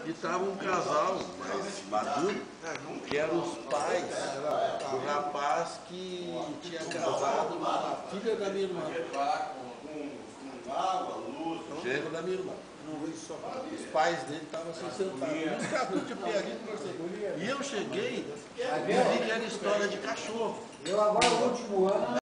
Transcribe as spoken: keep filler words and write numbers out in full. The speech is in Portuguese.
E estava um casal mais maduro, que eram os pais do rapaz que tinha casado com a filha da minha irmã. Genro da minha irmã. Os pais dele estavam assim sentados. E os caras tinham piadinha conversando. E eu cheguei e vi que era história de cachorro. Eu agora, no último ano,